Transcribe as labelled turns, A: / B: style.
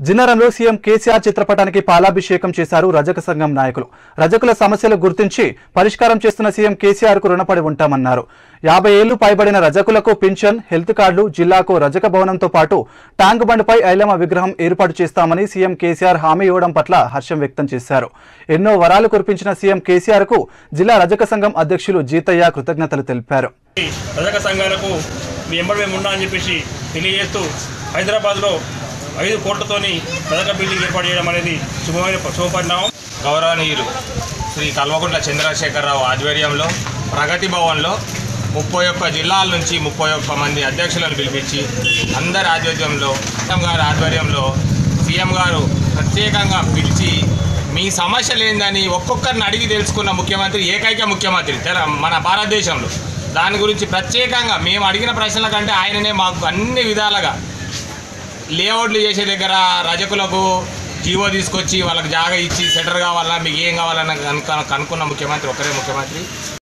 A: జిన్నారంలో CM KCR చిత్రపటానికి పాలాభిషేకం చేశారు రజక సంఘం నాయకులు. రజకుల సమస్యలు గుర్తించి పరిష్కారం చేస్తున్న సీఎం కేసీఆర్ కు రుణపడి ఉంటామన్నారు. 50 ఏళ్లు పైబడిన రజకులకు పింఛన్, హెల్త్ కార్డులు, జిల్లాకు రజక భవనంతో పాటు ట్యాంక్ బండ్పై ఐలమ్మ విగ్రహం ఏర్పాటు చేస్తామని సీఎం కేసీఆర్ హామీ ఇవ్వడం పట్ల హర్షం వ్యక్తం చేశారు. ఎన్నో వరాలు కురిపించిన సీఎం కేసీఆర్ కు జిల్లా రజక సంఘం అధ్యక్షులు జీతయ్య కృతజ్ఞతలు తెలిపారు.
B: రజక సంఘాలకు మీ ఎంబడి మేము ఉన్నామని చెప్పేసి తెలియజేస్తూ హైదరాబాద్లో 5 కోట్లతోని రజక బిల్డింగ్ ఏర్పాటు చేయడం అనేది శుభపరిణామం.
C: గౌరవనీయులు శ్రీ కల్వకుంట్ల చంద్రశేఖరరావు ఆధ్వర్యంలో ప్రగతి భవన్లో 31 జిల్లాల నుంచి 31 మంది అధ్యక్షులను పిలిపించి అందరి ఆధ్వర్యంలో గారి ఆధ్వర్యంలో సీఎం గారు ప్రత్యేకంగా పిలిచి మీ సమస్యలు ఏందని ఒక్కొక్కరిని అడిగి తెలుసుకున్న ముఖ్యమంత్రి, ఏకైక ముఖ్యమంత్రి మన భారతదేశంలో. దాని గురించి ప్రత్యేకంగా మేము అడిగిన ప్రశ్నల కంటే ఆయననే మాకు అన్ని విధాలుగా లేఅవుట్లు చేసే దగ్గర రజకులకు జీవో తీసుకొచ్చి వాళ్ళకి జాగా ఇచ్చి సెటర్ కావాలన్నా మీకు ఏం కావాలన్నా కనుక్కున్న ముఖ్యమంత్రి ఒక్కరే ముఖ్యమంత్రి.